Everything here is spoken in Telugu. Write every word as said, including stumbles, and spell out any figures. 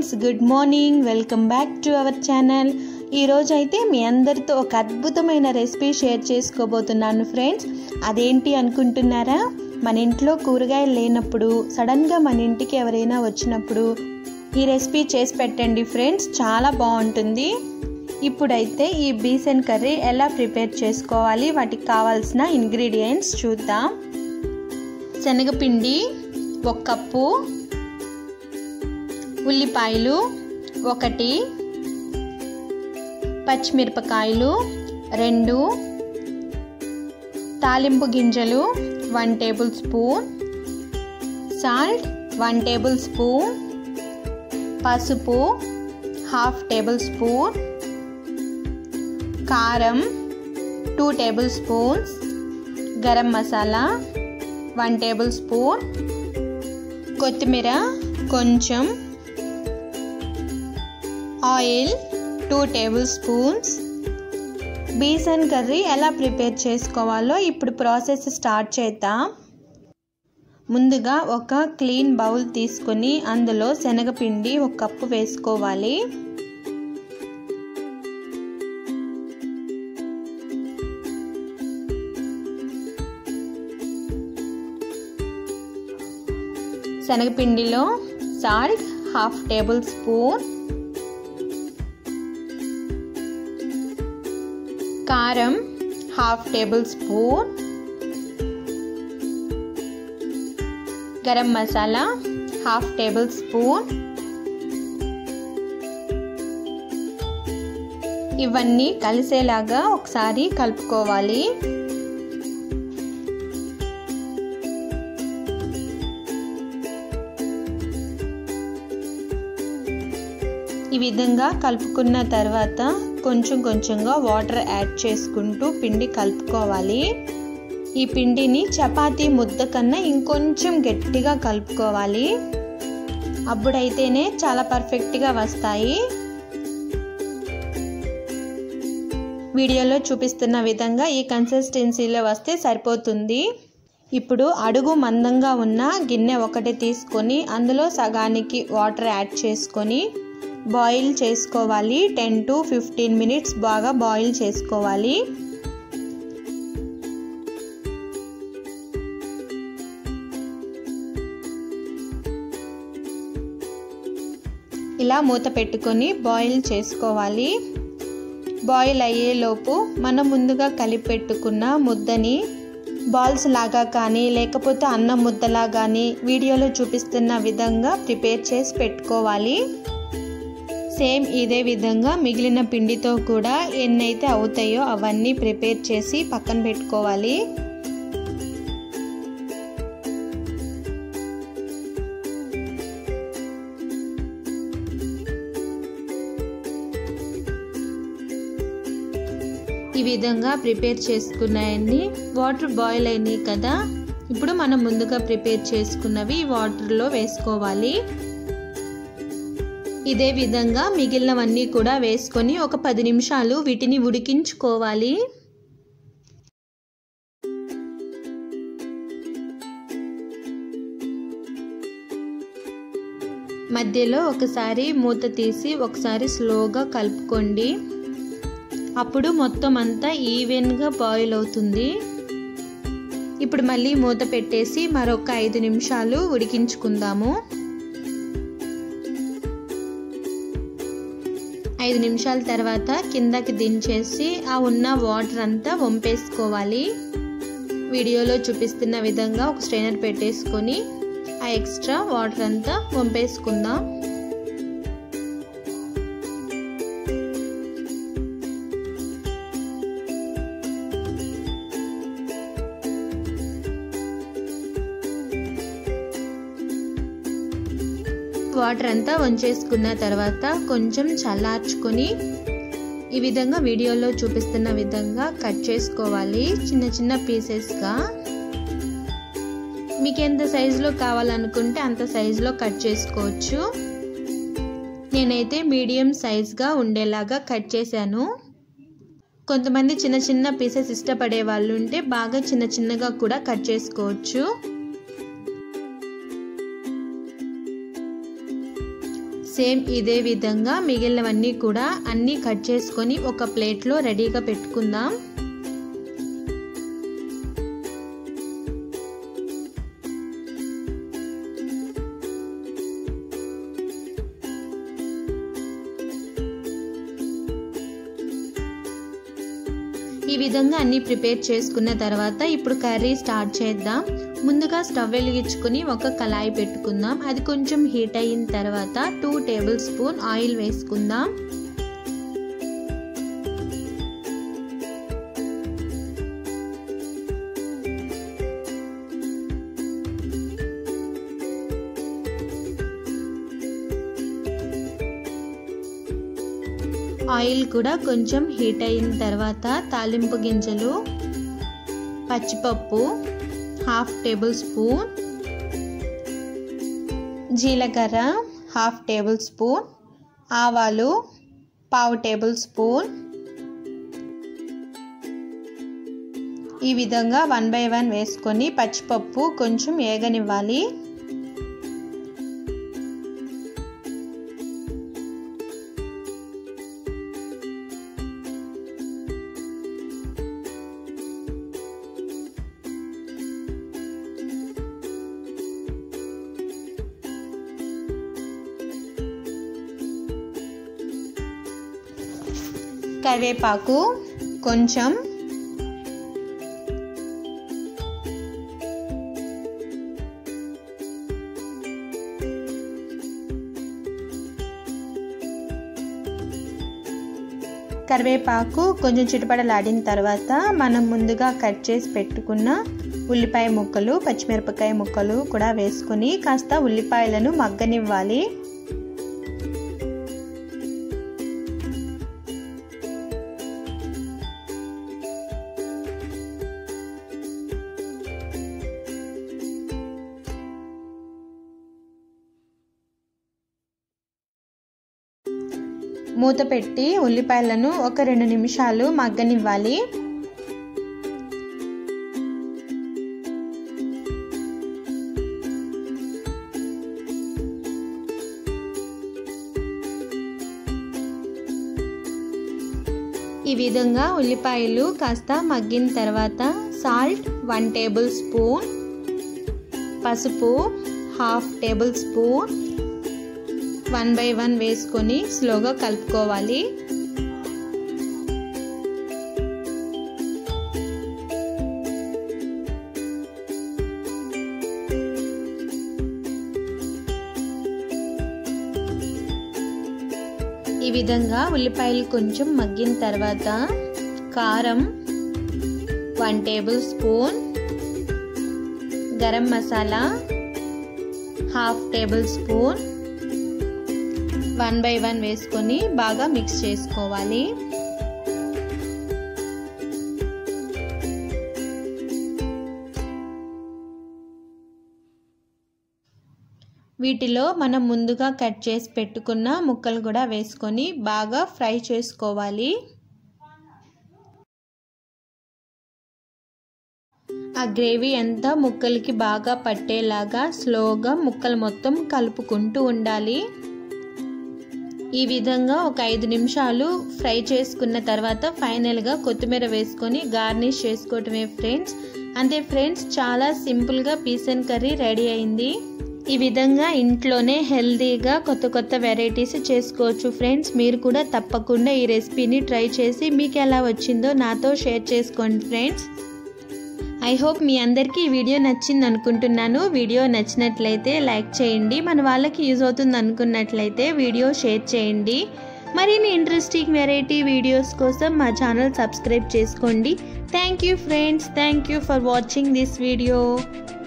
Friends, good morning. Welcome back to our channel. ఈరోజు అయితే మీ అందరితో ఒక అద్భుతమైన రెసిపీ షేర్ చేసుకోబోతున్నాను ఫ్రెండ్స్. అదేంటి అనుకుంటున్నారా? మన ఇంట్లో కూరగాయలు లేనప్పుడు సడన్గా మన ఇంటికి ఎవరైనా వచ్చినప్పుడు ఈ రెసిపీ చేసి పెట్టండి ఫ్రెండ్స్, చాలా బాగుంటుంది. ఇప్పుడైతే ఈ బీసన్ కర్రీ ఎలా ప్రిపేర్ చేసుకోవాలి, వాటికి కావాల్సిన ఇంగ్రీడియంట్స్ చూద్దాం. శనగపిండి ఒక కప్పు, ఉల్లిపాయలు ఒకటి, పచ్చిమిరపకాయలు రెండు, తాలింపు గింజలు one tablespoon, salt one tablespoon, పసుపు హాఫ్ టేబుల్ స్పూన్, కారం two tablespoons, garam masala one tablespoon, కొత్తిమీర కొంచెం, oil two tablespoons. Besan curry ఎలా ప్రిపేర్ చేసుకోవాలో ఇప్పుడు ప్రాసెస్ స్టార్ట్ చేద్దాం. ముందుగా ఒక క్లీన్ బౌల్ తీసుకొని అందులో శనగపిండి ఒక కప్పు వేసుకోవాలి. శనగపిండిలో సాల్ట్ హాఫ్ టేబుల్ స్పూన్, కారం half tablespoon, garam masala half tablespoon. ఇవన్నీ కలిసేలాగా ఒకసారి కలుపుకోవాలి. ఈ విధంగా కలుపుకున్న తర్వాత కొంచెం కొంచెంగా వాటర్ యాడ్ చేసుకుంటూ పిండి కలుపుకోవాలి. ఈ పిండిని చపాతీ ముద్ద కన్నా ఇంకొంచెం గట్టిగా కలుపుకోవాలి. అప్పుడైతేనే చాలా పర్ఫెక్ట్గా వస్తాయి. వీడియోలో చూపిస్తున్న విధంగా ఈ కన్సిస్టెన్సీలో వస్తే సరిపోతుంది. ఇప్పుడు అడుగు మందంగా ఉన్న గిన్నె ఒకటి తీసుకొని అందులో సగానికి వాటర్ యాడ్ చేసుకొని బాయిల్ చేసుకోవాలి. టెన్ టు ఫిఫ్టీన్ మినిట్స్ బాగా బాయిల్ చేసుకోవాలి. ఇలా మూత పెట్టుకొని బాయిల్ చేసుకోవాలి. బాయిల్ అయ్యేలోపు మనం ముందుగా కలిపి పెట్టుకున్న ముద్దని బాల్స్ లాగా కానీ లేకపోతే అన్నం ముద్దలా కానీ వీడియోలో చూపిస్తున్న విధంగా ప్రిపేర్ చేసి పెట్టుకోవాలి. సేమ్ ఇదే విధంగా మిగిలిన పిండితో కూడా ఎన్నైతే అవుతాయో అవన్నీ ప్రిపేర్ చేసి పక్కన పెట్టుకోవాలి. ఈ విధంగా ప్రిపేర్ చేసుకున్నాయన్ని వాటర్ బాయిల్ అయినాయి కదా, ఇప్పుడు మనం ముందుగా ప్రిపేర్ చేసుకున్నవి వాటర్లో వేసుకోవాలి. ఇదే విధంగా మిగిలినవన్నీ కూడా వేసుకొని ఒక పది నిమిషాలు వీటిని ఉడికించుకోవాలి. మధ్యలో ఒకసారి మూత తీసి ఒకసారి స్లోగా కలుపుకోండి. అప్పుడు మొత్తం అంతా ఈవెన్గా బాయిల్ అవుతుంది. ఇప్పుడు మళ్ళీ మూత పెట్టేసి మరొక ఐదు నిమిషాలు ఉడికించుకుందాము. ఐదు నిమిషాల తర్వాత కిందకి దించేసి ఆ ఉన్న వాటర్ అంతా వంపేసుకోవాలి. వీడియోలో చూపిస్తున్న విధంగా ఒక స్ట్రైనర్ పెట్టేసుకొని ఆ ఎక్స్ట్రా వాటర్ అంతా వంపేసుకుందాం. వాటర్ అంతా వంచేసుకున్న తర్వాత కొంచెం చల్లార్చుకొని ఈ విధంగా వీడియోలో చూపిస్తున్న విధంగా కట్ చేసుకోవాలి చిన్న చిన్న పీసెస్గా. మీకు ఎంత సైజులో కావాలనుకుంటే అంత సైజులో కట్ చేసుకోవచ్చు. నేనైతే మీడియం సైజ్గా ఉండేలాగా కట్ చేశాను. కొంతమంది చిన్న చిన్న పీసెస్ ఇష్టపడే వాళ్ళు ఉంటే బాగా చిన్న చిన్నగా కూడా కట్ చేసుకోవచ్చు. సేమ్ ఇదే విధంగా మిగిలినవన్నీ కూడా అన్నీ కట్ చేసుకొని ఒక ప్లేట్లో రెడీగా పెట్టుకుందాం. ఈ విధంగా అన్ని ప్రిపేర్ చేసుకున్న తర్వాత ఇప్పుడు కర్రీ స్టార్ట్ చేద్దాం. ముందుగా స్టవ్ వెలిగించుకొని ఒక కళాయి పెట్టుకుందాం. అది కొంచెం హీట్ అయిన తర్వాత టూ టేబుల్ స్పూన్ ఆయిల్ వేసుకుందాం. ఆయిల్ కూడా కొంచెం హీట్ అయిన తర్వాత తాలింపు గింజలు, పచ్చిపప్పు హాఫ్ టేబుల్ స్పూన్, జీలకర్ర హాఫ్ టేబుల్ స్పూన్, ఆవాలు పావు టేబుల్ స్పూన్, ఈ విధంగా వన్ బై వన్ వేసుకొని పచ్చిపప్పు కొంచెం ఏగనివ్వాలి. కరివేపాకు కొంచెం, కరివేపాకు కొంచెం చిటపటలాడిన తర్వాత మనం ముందుగా కట్ చేసి పెట్టుకున్న ఉల్లిపాయ ముక్కలు, పచ్చిమిరపకాయ ముక్కలు కూడా వేసుకొని కాస్త ఉల్లిపాయలను మగ్గనివ్వాలి. మూత పెట్టి ఉల్లిపాయలను ఒక రెండు నిమిషాలు మగ్గనివ్వాలి. ఈ విధంగా ఉల్లిపాయలు కాస్త మగ్గిన తర్వాత సాల్ట్ వన్ టేబుల్ స్పూన్, పసుపు half tablespoon one by one వేసుకొని స్లోగా కలుపుకోవాలి. ఈ విధంగా ఉల్లిపాయలు కొంచెం మగ్గిన తర్వాత కారం one tablespoon, garam masala half tablespoon one by one వేసుకొని బాగా మిక్స్ చేసుకోవాలి. వీటిలో మనం ముందుగా కట్ చేసి పెట్టుకున్న ముక్కలు కూడా వేసుకొని బాగా ఫ్రై చేసుకోవాలి. ఆ గ్రేవీ అంతా ముక్కలకి బాగా పట్టేలాగా స్లోగా ముక్కలు మొత్తం కలుపుకుంటూ ఉండాలి. ఈ విధంగా ఒక ఐదు నిమిషాలు ఫ్రై చేసుకున్న తర్వాత ఫైనల్గా కొత్తిమీర వేసుకొని గార్నిష్ చేసుకోవటమే ఫ్రెండ్స్. అంతే ఫ్రెండ్స్, చాలా సింపుల్గా పీస్ అండ్ కర్రీ రెడీ అయింది. ఈ విధంగా ఇంట్లోనే హెల్తీగా కొత్త కొత్త వెరైటీస్ చేసుకోవచ్చు ఫ్రెండ్స్. మీరు కూడా తప్పకుండా ఈ రెసిపీని ట్రై చేసి మీకు ఎలా వచ్చిందో నాతో షేర్ చేసుకోండి ఫ్రెండ్స్. ఐ హోప్ మీ అందరికీ ఈ వీడియో నచ్చింది అనుకుంటున్నాను. వీడియో నచ్చినట్లయితే లైక్ చేయండి. మన వాళ్ళకి యూజ్ అవుతుంది అనుకున్నట్లయితే వీడియో షేర్ చేయండి. మరిన్ని ఇంట్రెస్టింగ్ వెరైటీ వీడియోస్ కోసం మా ఛానల్ సబ్స్క్రైబ్ చేసుకోండి. Thank you friends. Thank you for watching this video.